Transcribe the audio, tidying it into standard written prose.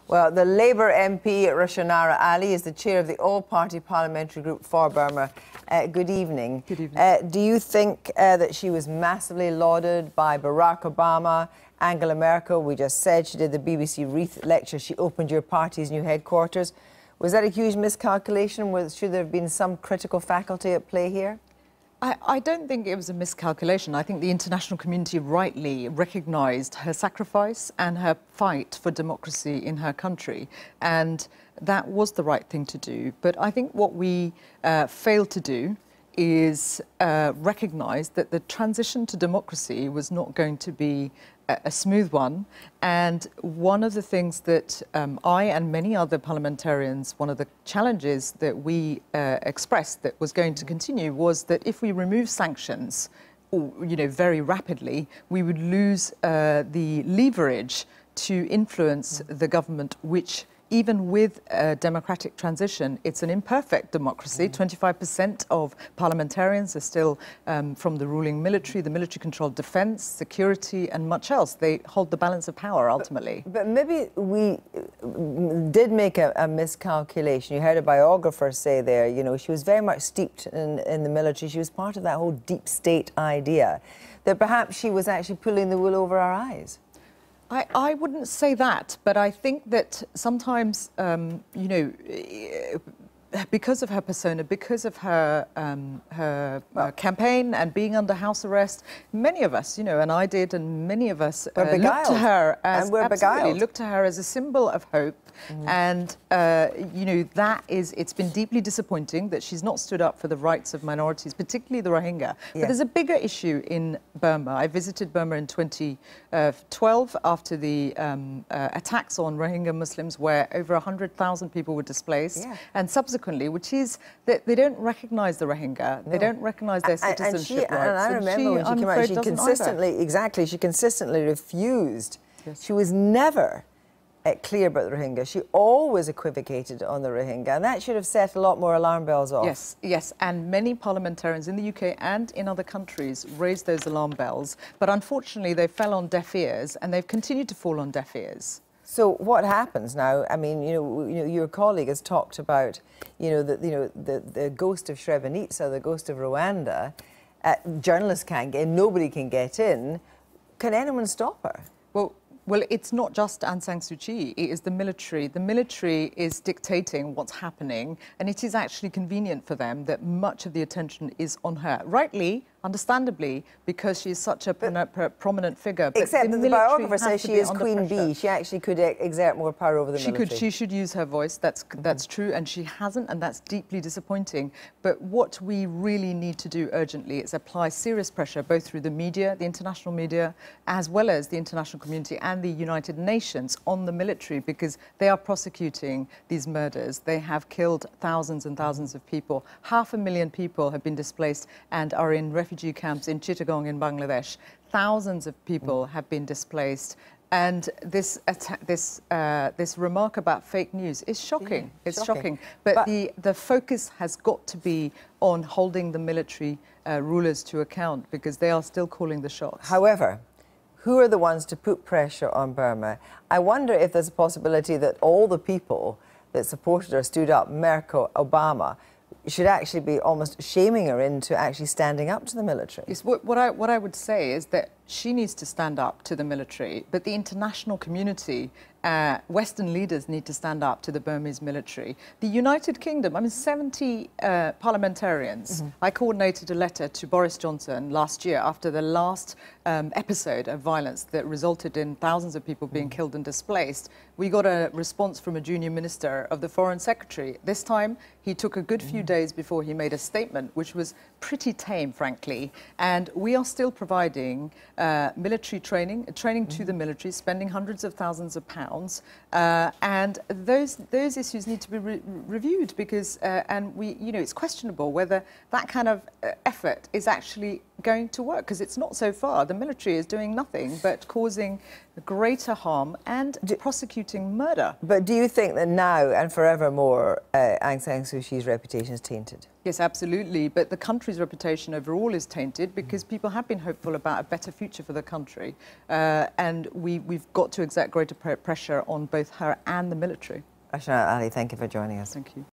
Well, the Labour MP, Rushanara Ali, is the chair of the all-party parliamentary group for Burma. Good evening. Good evening. Do you think that she was massively lauded by Barack Obama, Angela Merkel? We just said she did the BBC Wreath lecture. She opened your party's new headquarters. Was that a huge miscalculation? Should there have been some critical faculty at play here? I don't think it was a miscalculation. I think the international community rightly recognised her sacrifice and her fight for democracy in her country. And that was the right thing to do. But I think what we failed to do is recognise that the transition to democracy was not going to be a smooth one. And one of the things that I and many other parliamentarians, one of the challenges that we expressed that was going to continue was that if we remove sanctions, very rapidly, we would lose the leverage to influence the government, which even with a democratic transition, it's an imperfect democracy. 25% of parliamentarians are still from the ruling military, the military-controlled defence, security, and much else. They hold the balance of power, ultimately. But maybe we did make a miscalculation. You heard a biographer say there, she was very much steeped in the military. She was part of that whole deep state idea, that perhaps she was actually pulling the wool over our eyes. I wouldn't say that, but I think that sometimes, because of her persona, because of her campaign and being under house arrest, many of us, and I did, and many of us looked to her as looked to her as a symbol of hope. And it's been deeply disappointing that she's not stood up for the rights of minorities, particularly the Rohingya. Yeah. But there's a bigger issue in Burma. I visited Burma in 2012 after the attacks on Rohingya Muslims, where over 100,000 people were displaced, and subsequently, which is that they don't recognise the Rohingya, they don't recognise their citizenship rights. And I remember when she came out, she consistently refused. Yes. She was never clear about the Rohingya. She always equivocated on the Rohingya, and that should have set a lot more alarm bells off. Yes, and many parliamentarians in the UK and in other countries raised those alarm bells, but unfortunately they fell on deaf ears, and they've continued to fall on deaf ears. So what happens now? I mean, your colleague has talked about, the ghost of Srebrenica, the ghost of Rwanda. Journalists can't get in, nobody can get in. Can anyone stop her? Well, it's not just Aung San Suu Kyi, it is the military. The military is dictating what's happening, and it is actually convenient for them that much of the attention is on her. Rightly, understandably, because she is such a prominent figure. But except that the biographer says she is Queen Bee. She actually could exert more power over the military. She should use her voice, that's true, and she hasn't, and that's deeply disappointing. But what we really need to do urgently is apply serious pressure, both through the media, the international media, as well as the international community and the United Nations on the military, because they are prosecuting these murders. They have killed thousands and thousands of people. 500,000 people have been displaced and are in refugee camps in Chittagong in Bangladesh. Thousands of people have been displaced. And this remark about fake news is shocking. Yeah, it's shocking. But the focus has got to be on holding the military rulers to account, because they are still calling the shots. However, who are the ones to put pressure on Burma? I wonder if there's a possibility that all the people that supported her, stood up, Merkel, Obama, should actually be almost shaming her into actually standing up to the military. Yes, what I would say is that she needs to stand up to the military, but the international community, Western leaders need to stand up to the Burmese military. The United Kingdom, 70 parliamentarians. I coordinated a letter to Boris Johnson last year after the last episode of violence that resulted in thousands of people being killed and displaced. We got a response from a junior minister of the Foreign Secretary. This time, he took a good few days before he made a statement, which was pretty tame, frankly. And we are still providing military training to the military, spending hundreds of thousands of pounds, and those issues need to be reviewed, because it's questionable whether that kind of effort is actually going to work? Because it's not so far. The military is doing nothing but causing greater harm and prosecuting murder. But do you think that now and forevermore Aung San Suu Kyi's reputation is tainted? Yes, absolutely. But the country's reputation overall is tainted because people have been hopeful about a better future for the country. And we've got to exert greater pressure on both her and the military. Rushanara Ali, thank you for joining us. Thank you.